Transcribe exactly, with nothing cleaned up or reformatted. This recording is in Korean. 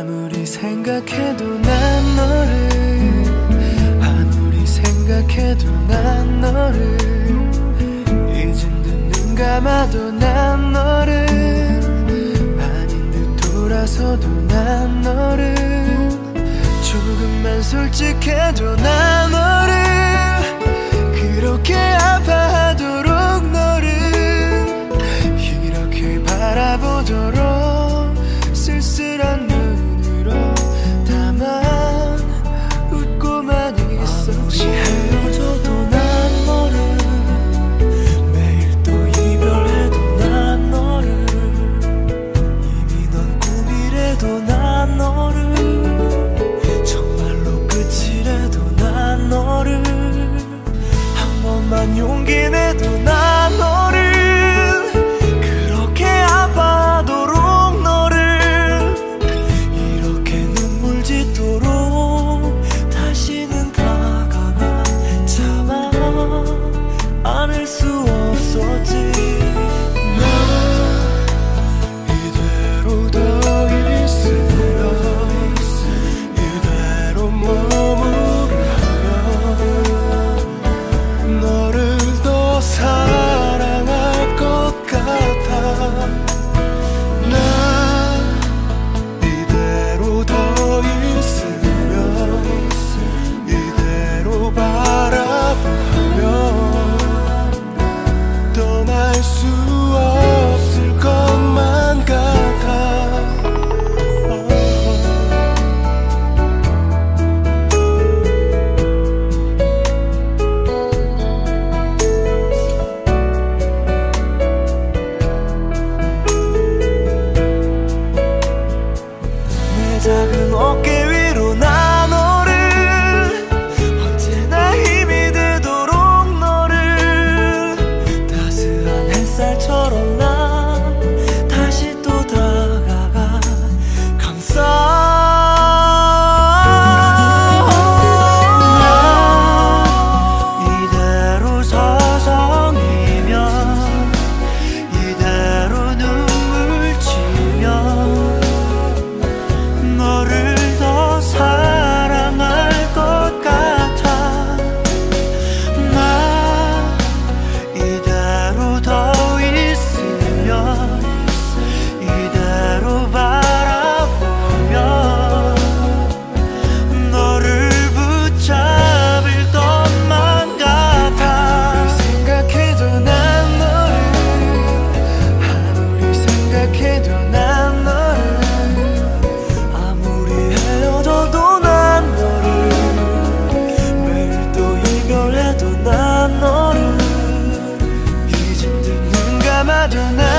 아무리 생각해도 난 너를 아무리 생각해도 난 너를 이젠 눈 감아도 난 너를 아닌 듯 돌아서도 난 너를 조금만 솔직해도 난 너를 그렇게 아파하도록 너를 이렇게 바라보도록 쓸쓸한 눈으로 다만 웃고만 있었지. 헤어져도 난 너를 매일 또 이별해도 난 너를 이미 넌 꿈이래도 난 너를 정말로 끝이래도 난 너를 한 번만 용기 내도 난 너를 그렇게 아파하도록 너를 이렇게 눈물 짓도록 다시는 다가가 참아 안을 수 없었지. 나 이대로 더 있으면 이대로 머무르면 너를 더 사랑할 것 같아. 나 이대로 더 있으면 이대로 바라보면 떠날 수 없을 것만 같아. 내 작은 어깨 위로 나 너를 언제나 힘이 되도록 너를 따스한 햇살처럼 난 다시 또 다가가 감싸. 나 이대로 서성이면 이대로 눈물 지면 너를 더 사랑할 것 같아. 나 이대로 더 있으면 이대로 바라보면 너를 붙잡을 것만 같아. 생각해도 난 너를 아무리 생각해도 난 너를 아무리 헤어져도 난 너를 매일 또 이별해도 난 너를 이젠 눈 감아도 난